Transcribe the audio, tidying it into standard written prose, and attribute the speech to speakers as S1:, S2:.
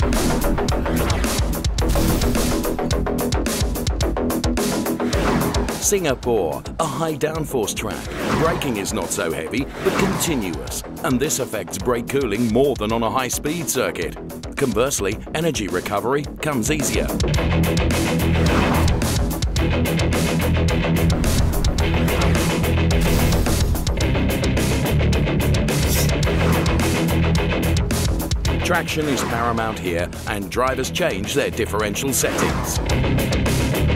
S1: Singapore, a high downforce track. Braking is not so heavy, but continuous, and this affects brake cooling more than on a high-speed circuit. Conversely, energy recovery comes easier. Traction is paramount here, and drivers change their differential settings.